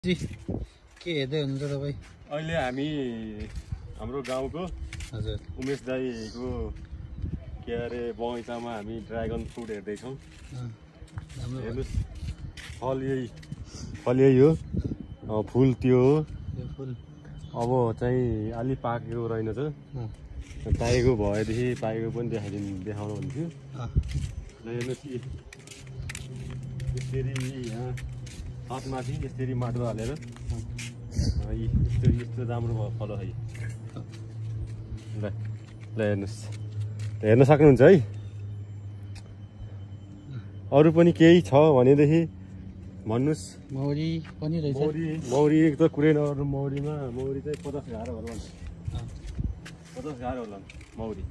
के हेर्दै हुनुहुन्छ तपाईँ? अहिले हामी हाम्रो गाउँको हजुर उमेश दाईको के अरे बगैँचामा हामी ड्रागन फ्रुट हेर्दैछौँ। हेर्नुहोस्, फल यही हो, फुल त्यो हो। अब चाहिँ अलि पाकेको रहेनछ, पाकेको भएदेखि पाकेको पनि देखाउनु हुन्थ्यो। ल हेर्नुहोस्, यसरी यहाँ छतमाथि यसरी माटो हालेर यस्तो राम्रो फल है। ल हेर्नुहोस्, हेर्न सक्नुहुन्छ है। अरू पनि केही छ भनेदेखि भन्नुहोस्। मौरी पनि रहेछ। मौरी त कुरै नगर्नु। मौरी चाहिँ 50,000 होला, 50,000 होला मौरी।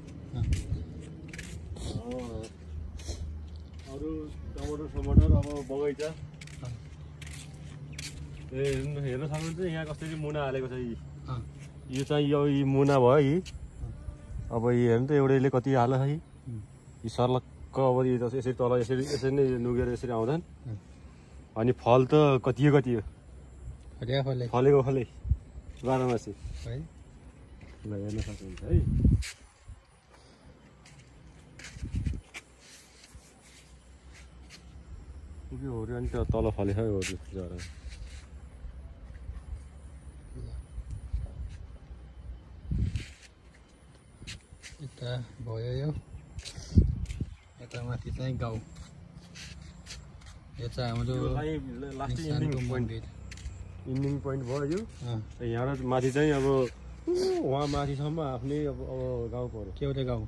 अरू टमाटर अब बगैँचा हेर्न सक्नुहुन्छ। यहाँ कसरी मुना हालेको छ। यो चाहिँ यो मुना भयो है। अब यो हेर्नु त एउटैले कति हाल है। यी सर्लक्क अब यसरी तल यसरी नै नुगेर यसरी आउँछन्। अनि फल त कति हो फलेको फलै 12 मासी है। ल हेर्न सक्नुहुन्छ है। होरी अनि त्यो तल फले है। होरी जरा यता भयो। यो यता माथि चाहिँ गाउँ। यो चाहिँ हाम्रो लास्ट इन्डिङ पोइन्ट भयो यो। यहाँ माथि चाहिँ अब वहाँ माथिसम्म आफ्नै अब गाउँ पर्यो। एउटै गाउँ।